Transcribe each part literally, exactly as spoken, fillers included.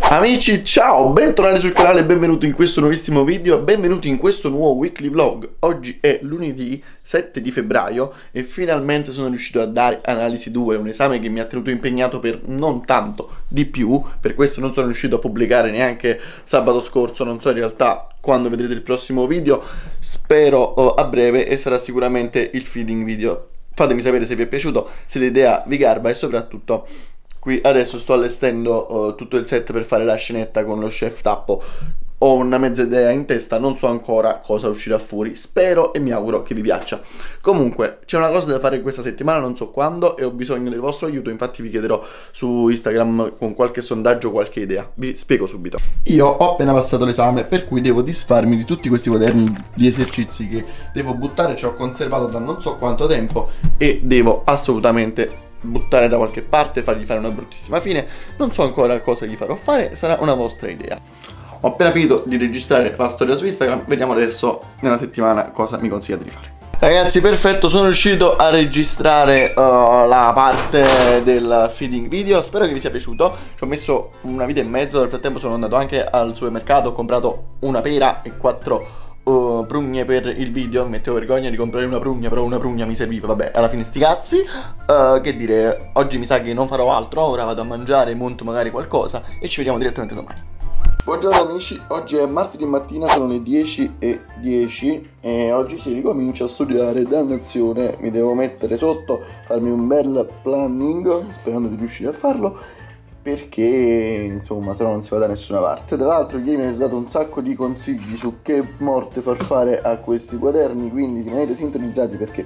Amici, ciao, bentornati sul canale e benvenuti in questo nuovissimo video, benvenuti in questo nuovo weekly vlog. Oggi è lunedì sette di febbraio e finalmente sono riuscito a dare analisi due, un esame che mi ha tenuto impegnato per non tanto di più, per questo non sono riuscito a pubblicare neanche sabato scorso, non so in realtà quando vedrete il prossimo video, spero oh, a breve, e sarà sicuramente il feeding video. Fatemi sapere se vi è piaciuto, se l'idea vi garba e soprattutto qui adesso sto allestendo uh, tutto il set per fare la scenetta con lo chef Tappo. Ho una mezza idea in testa, non so ancora cosa uscirà fuori, spero e mi auguro che vi piaccia. Comunque c'è una cosa da fare questa settimana, non so quando, e ho bisogno del vostro aiuto, infatti vi chiederò su Instagram con qualche sondaggio, qualche idea. Vi spiego subito. Io ho appena passato l'esame, per cui devo disfarmi di tutti questi quaderni di esercizi che devo buttare, ci ho conservato da non so quanto tempo e devo assolutamente buttare da qualche parte, fargli fare una bruttissima fine. Non so ancora cosa gli farò fare, sarà una vostra idea. Ho appena finito di registrare la storia su Instagram, vediamo adesso nella settimana cosa mi consigliate di fare. Ragazzi, perfetto, sono riuscito a registrare uh, la parte del feeding video, spero che vi sia piaciuto. Ci ho messo una vita e mezzo, nel frattempo sono andato anche al supermercato, ho comprato una pera e quattro Uh, prugne per il video. Mi mettevo vergogna di comprare una prugna, però una prugna mi serviva, vabbè, alla fine sti cazzi. uh, Che dire, oggi mi sa che non farò altro, ora vado a mangiare, monto magari qualcosa e ci vediamo direttamente domani. Buongiorno amici, oggi è martedì mattina, sono le dieci e dieci e oggi si ricomincia a studiare. Dannazione, mi devo mettere sotto, farmi un bel planning, sperando di riuscire a farlo, perché insomma se no non si va da nessuna parte. Tra l'altro ieri mi avete dato un sacco di consigli su che morte far fare a questi quaderni, quindi rimanete sintonizzati perché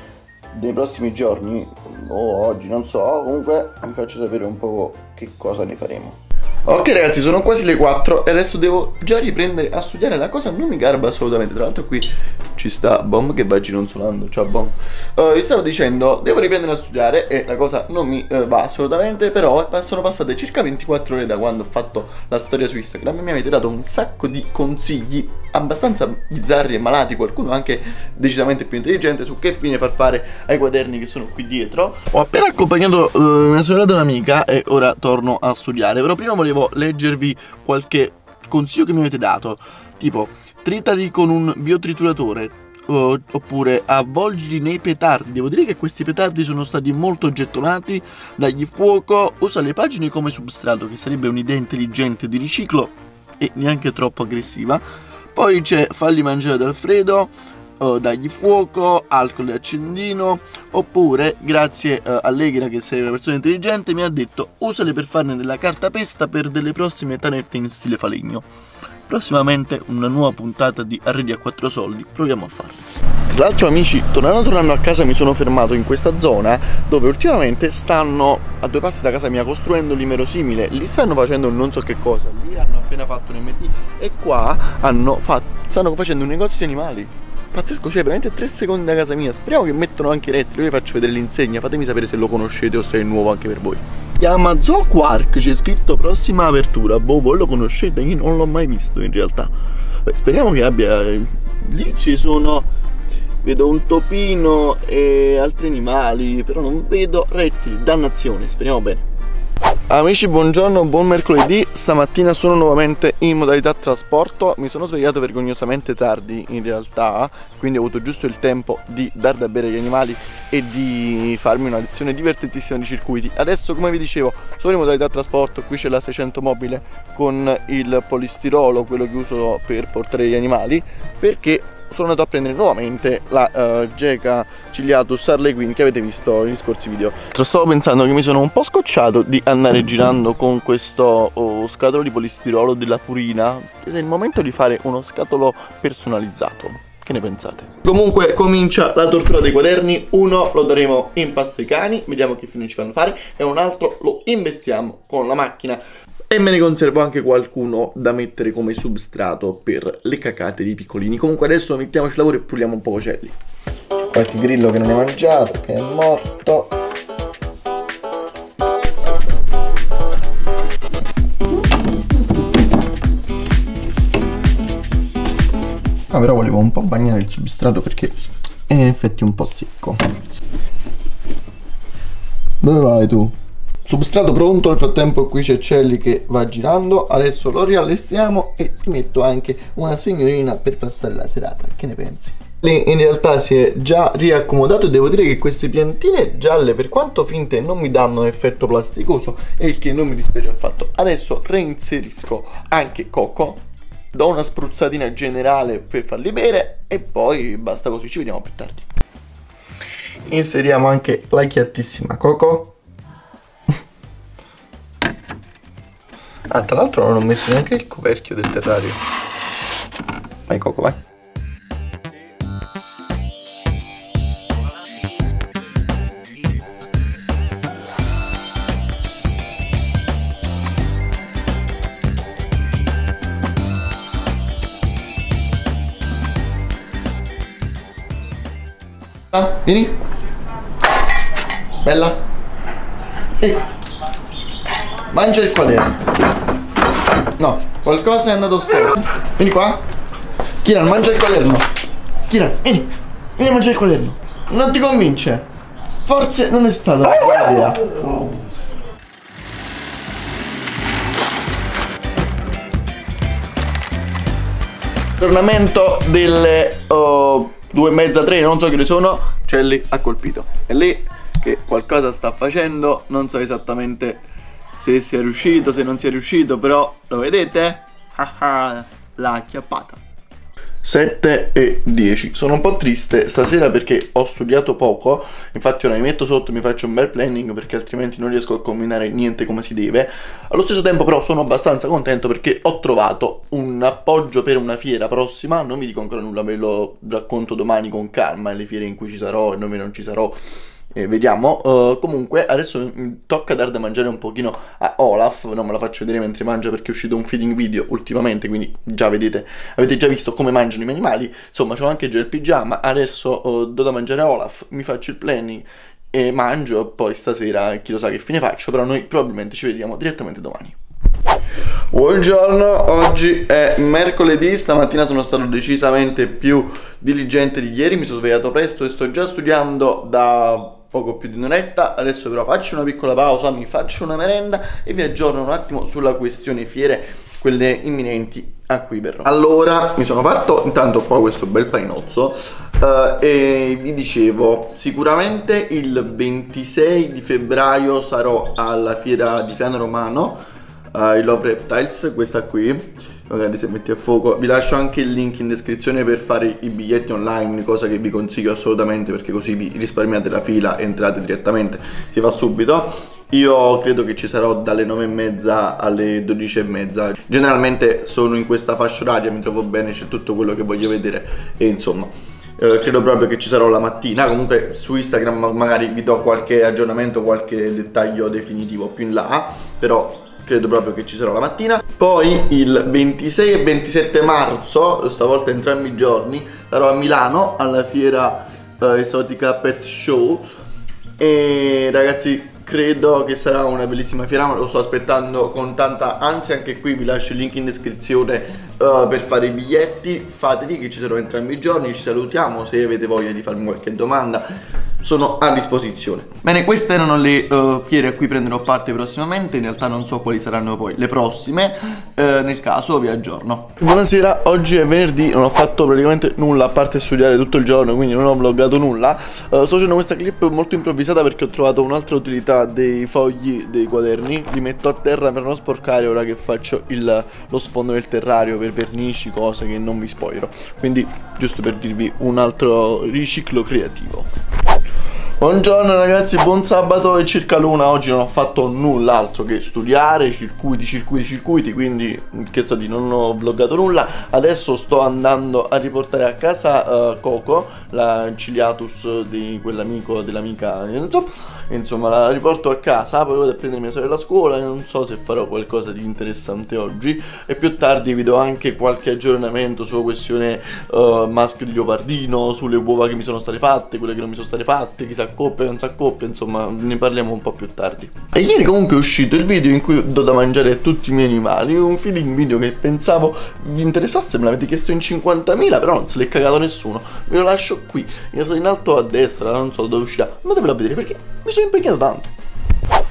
nei prossimi giorni o oggi non so, comunque vi faccio sapere un po' che cosa ne faremo. Ok ragazzi, sono quasi le quattro e adesso devo già riprendere a studiare. La cosa non mi garba assolutamente. Tra l'altro qui ci sta Bomb che va gironzolando. Ciao Bomb. uh, Vi stavo dicendo, devo riprendere a studiare e la cosa non mi uh, va assolutamente. Però sono passate circa ventiquattro ore da quando ho fatto la storia su Instagram e mi avete dato un sacco di consigli abbastanza bizzarri e malati, qualcuno anche decisamente più intelligente, su che fine far fare ai quaderni che sono qui dietro. Ho appena accompagnato uh, mia sorella da un'amica e ora torno a studiare. Però prima volevo leggervi qualche consiglio che mi avete dato, tipo tritali con un biotrituratore, uh, oppure avvolgili nei petardi. Devo dire che questi petardi sono stati molto gettonati, dagli fuoco, usa le pagine come substrato, che sarebbe un'idea intelligente di riciclo e neanche troppo aggressiva. Poi c'è falli mangiare dal freddo, uh, dagli fuoco, alcol e accendino, oppure grazie uh, Allegra, che sei una persona intelligente, mi ha detto usale per farne della cartapesta per delle prossime tanette in stile falegno. Prossimamente una nuova puntata di Arredi a quattro soldi, proviamo a farlo. Tra l'altro amici, tornando, tornando a casa mi sono fermato in questa zona dove ultimamente stanno a due passi da casa mia costruendo l'inverosimile. Lì stanno facendo un non so che cosa, lì hanno appena fatto un M T e qua hanno fatto, stanno facendo un negozio di animali. Pazzesco, cioè veramente tre secondi da casa mia. Speriamo che mettono anche i rettili. Io vi faccio vedere l'insegna, fatemi sapere se lo conoscete o se è nuovo anche per voi. Chiama Zoo Quark, c'è scritto prossima apertura. Boh, voi lo conoscete? Io non l'ho mai visto in realtà. Beh, speriamo che abbia. Lì ci sono, vedo un topino e altri animali, però non vedo rettili. Dannazione, speriamo bene. Amici, buongiorno, buon mercoledì. Stamattina sono nuovamente in modalità trasporto. Mi sono svegliato vergognosamente tardi in realtà, quindi ho avuto giusto il tempo di dar da bere agli animali e di farmi una lezione divertentissima di circuiti. Adesso, come vi dicevo, sono in modalità trasporto. Qui c'è la seicento mobile con il polistirolo, quello che uso per portare gli animali, perché sono andato a prendere nuovamente la uh, Geca Ciliatus Harley Quinn che avete visto negli scorsi video. Stavo pensando che mi sono un po' scocciato di andare girando con questo oh, scatolo di polistirolo della Purina. È il momento di fare uno scatolo personalizzato. Che ne pensate? Comunque comincia la tortura dei quaderni. Uno lo daremo in pasto ai cani, vediamo che fine ci fanno fare, e un altro lo investiamo con la macchina. E me ne conservo anche qualcuno da mettere come substrato per le cacate dei piccolini. Comunque adesso mettiamoci a lavoro e puliamo un po' cocelli. Qualche grillo che non è mangiato, che è morto. Ah, però volevo un po' bagnare il substrato perché è in effetti un po' secco. Dove vai tu? Substrato pronto, nel frattempo qui c'è Celli che va girando, adesso lo riallestiamo e ti metto anche una signorina per passare la serata, che ne pensi? Lì in realtà si è già riaccomodato e devo dire che queste piantine gialle, per quanto finte, non mi danno un effetto plasticoso e il che non mi dispiace affatto. Adesso reinserisco anche Coco, do una spruzzatina generale per farli bere e poi basta così, ci vediamo più tardi. Inseriamo anche la chiattissima Coco. Ah, tra l'altro non ho messo neanche il coperchio del terrario. Vai Coco, vai. Ah, vieni. Bella. Ehi. Mangia il quaderno. No, qualcosa è andato storto. Vieni qua. Kiran, mangia il quaderno. Kiran, vieni. Vieni a mangiare il quaderno. Non ti convince? Forse non è stata una buona idea. Tornamento delle uh, due e mezza, tre, non so che ore sono. Celli ha colpito. È lì che qualcosa sta facendo. Non so esattamente se sia riuscito, se non sia riuscito, però lo vedete? L'ha acchiappata. sette e dieci. Sono un po' triste stasera perché ho studiato poco. Infatti ora mi metto sotto e mi faccio un bel planning, perché altrimenti non riesco a combinare niente come si deve. Allo stesso tempo però sono abbastanza contento perché ho trovato un appoggio per una fiera prossima. Non vi dico ancora nulla, ve lo racconto domani con calma, le fiere in cui ci sarò e dove non ci sarò. Eh, vediamo. Uh, comunque adesso mi tocca dar da mangiare un pochino a Olaf. Non me la faccio vedere mentre mangia perché è uscito un feeding video ultimamente, quindi già vedete, avete già visto come mangiano i miei animali. Insomma, c'ho anche già il pigiama. Adesso uh, do da mangiare a Olaf, mi faccio il planning e mangio. Poi stasera chi lo sa che fine faccio, però noi probabilmente ci vediamo direttamente domani. Buongiorno, oggi è mercoledì, stamattina sono stato decisamente più diligente di ieri, mi sono svegliato presto e sto già studiando da poco più di un'oretta. Adesso però faccio una piccola pausa, mi faccio una merenda e vi aggiorno un attimo sulla questione fiere, quelle imminenti a cui verrò. Allora, mi sono fatto intanto qua questo bel paninozzo uh, e vi dicevo, sicuramente il ventisei di febbraio sarò alla fiera di Fiano Romano, Uh, I Love Reptiles, questa qui, magari se metti a fuoco. Vi lascio anche il link in descrizione per fare i biglietti online, cosa che vi consiglio assolutamente perché così vi risparmiate la fila e entrate direttamente, si fa subito. Io credo che ci sarò dalle nove e mezza alle dodici e mezza. Generalmente sono in questa fascia oraria, mi trovo bene, c'è tutto quello che voglio vedere e insomma eh, credo proprio che ci sarò la mattina. Comunque su Instagram magari vi do qualche aggiornamento, qualche dettaglio definitivo più in là, però credo proprio che ci sarò la mattina. Poi il ventisei e ventisette marzo, stavolta entrambi i giorni, sarò a Milano alla fiera uh, Esotica Pet Show. E ragazzi, credo che sarà una bellissima fiera, lo sto aspettando con tanta ansia. Anche qui vi lascio il link in descrizione uh, per fare i biglietti. Fateli che ci sarò entrambi i giorni, ci salutiamo. Se avete voglia di farmi qualche domanda sono a disposizione. Bene, queste erano le uh, fiere a cui prenderò parte prossimamente. In realtà non so quali saranno poi le prossime, uh, nel caso vi aggiorno. Buonasera, oggi è venerdì, non ho fatto praticamente nulla a parte studiare tutto il giorno, quindi non ho vloggato nulla. uh, Sto facendo questa clip molto improvvisata perché ho trovato un'altra utilità dei fogli dei quaderni. Li metto a terra per non sporcare ora che faccio il, lo sfondo del terrario per vernici, cose che non vi spoilerò. Quindi giusto per dirvi un altro riciclo creativo. Buongiorno ragazzi, buon sabato e circa l'una. Oggi non ho fatto null'altro che studiare, circuiti, circuiti, circuiti, quindi che sto di non ho vloggato nulla. Adesso sto andando a riportare a casa uh, Coco, la ciliatus di quell'amico, dell'amica, insomma, insomma la riporto a casa, poi vado a prendere mia sorella a scuola e non so se farò qualcosa di interessante oggi. E più tardi vi do anche qualche aggiornamento sulla questione uh, maschio di leopardino, sulle uova che mi sono state fatte, quelle che non mi sono state fatte, chissà accoppia, non si accoppia, insomma ne parliamo un po' più tardi. E ieri comunque è uscito il video in cui do da mangiare a tutti i miei animali, un feeding video che pensavo vi interessasse, me l'avete chiesto in cinquantamila, però non se l'è cagato nessuno. Vi lo lascio qui, io sono in alto a destra, non so dove uscirà, andatevelo a vedere perché mi sono impegnato tanto.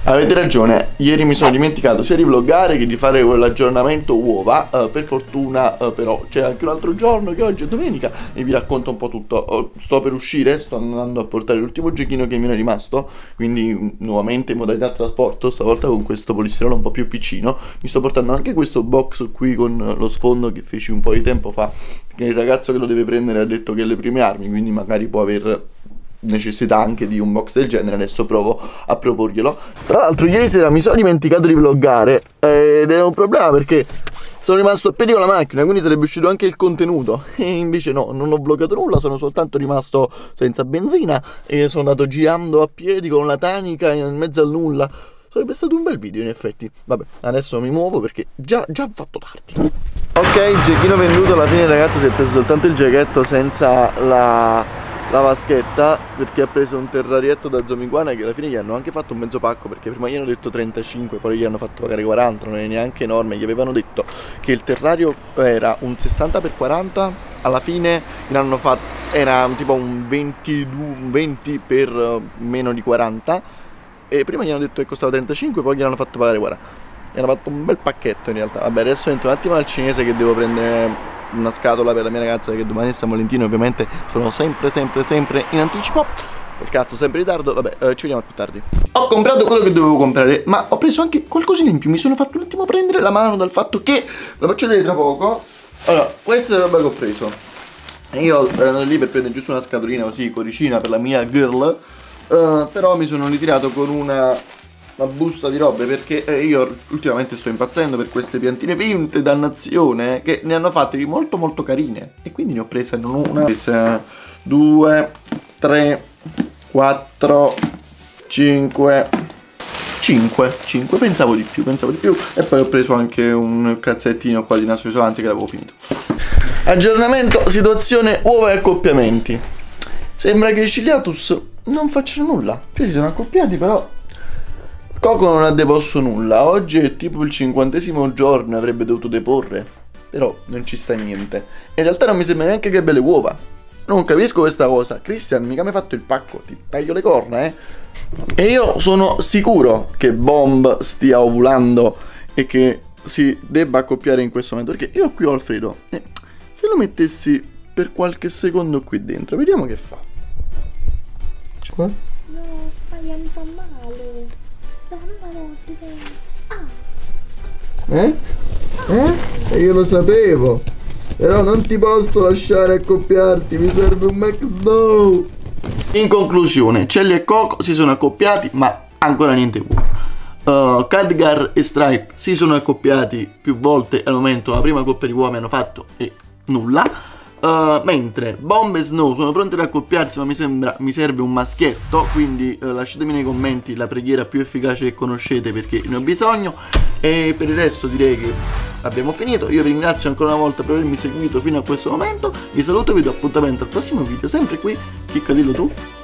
Avete ragione, ieri mi sono dimenticato sia di vloggare che di fare l'aggiornamento uova. uh, Per fortuna uh, però c'è anche un altro giorno, che oggi è domenica, e vi racconto un po' tutto. uh, Sto per uscire, sto andando a portare l'ultimo giochino che mi era rimasto, quindi nuovamente in modalità trasporto, stavolta con questo polistirolo un po' più piccino. Mi sto portando anche questo box qui con lo sfondo che feci un po' di tempo fa, che il ragazzo che lo deve prendere ha detto che è le prime armi, quindi magari può aver necessità anche di un box del genere. Adesso provo a proporglielo. Tra l'altro ieri sera mi sono dimenticato di vloggare ed era un problema perché sono rimasto a piedi con la macchina, quindi sarebbe uscito anche il contenuto. E invece no, non ho vloggato nulla, sono soltanto rimasto senza benzina e sono andato girando a piedi con la tanica in mezzo al nulla. Sarebbe stato un bel video in effetti. Vabbè, adesso mi muovo perché già, già ho fatto tardi. Ok, il giochino venduto. Alla fine ragazzi si è preso soltanto il giacchetto senza la... la vaschetta, perché ha preso un terrarietto da Zomiguana che alla fine gli hanno anche fatto un mezzo pacco, perché prima gli hanno detto trentacinque, poi gli hanno fatto pagare quaranta, non è neanche enorme. Gli avevano detto che il terrario era un sessanta per quaranta, alla fine gli hanno fatto, era tipo un ventidue, venti per meno di quaranta, e prima gli hanno detto che costava trentacinque, poi gli hanno fatto pagare quaranta. Gli hanno fatto un bel pacchetto in realtà. Vabbè, adesso entro un attimo al cinese che devo prendere una scatola per la mia ragazza, che domani è San Valentino, ovviamente sono sempre sempre sempre in anticipo. Per cazzo, sempre in ritardo. Vabbè, eh, ci vediamo più tardi. Ho comprato quello che dovevo comprare, ma ho preso anche qualcosina in più. Mi sono fatto un attimo prendere la mano dal fatto che, lo faccio vedere tra poco. Allora, questa è la roba che ho preso. Io ero lì per prendere giusto una scatolina così, coricina per la mia girl, uh, però mi sono ritirato con una una busta di robe, perché eh, io ultimamente sto impazzendo per queste piantine finte, dannazione, che ne hanno fatte di molto molto carine, e quindi ne ho prese non una, prese due, tre, quattro, cinque, cinque, cinque, pensavo di più, pensavo di più, e poi ho preso anche un cazzettino qua di naso isolante che l'avevo finito. Aggiornamento, situazione uova e accoppiamenti. Sembra che i Ciliatus non facciano nulla, cioè si sono accoppiati, però Coco non ha deposto nulla. Oggi è tipo il cinquantesimo giorno, avrebbe dovuto deporre, però non ci sta niente. In realtà non mi sembra neanche che abbia le uova. Non capisco questa cosa. Christian, mica mi hai fatto il pacco, ti taglio le corna, eh. E io sono sicuro che Bomb stia ovulando e che si debba accoppiare in questo momento, perché io qui ho Alfredo, e se lo mettessi per qualche secondo qui dentro, vediamo che fa. Qua? No, fai un po' male. Eh? Eh? E io lo sapevo. Però non ti posso lasciare accoppiarti, mi serve un Max Snow. In conclusione, Celly e Coco si sono accoppiati, ma ancora niente uova. uh, Khadgar e Stripe si sono accoppiati più volte, al momento la prima coppia di uova mi hanno fatto e nulla. Uh, mentre Bomb e Snow sono pronti ad accoppiarsi, ma mi sembra mi serve un maschietto, quindi uh, lasciatemi nei commenti la preghiera più efficace che conoscete, perché ne ho bisogno. E per il resto direi che abbiamo finito. Io vi ringrazio ancora una volta per avermi seguito fino a questo momento, vi saluto e vi do appuntamento al prossimo video, sempre qui. Chicca, dillo tu.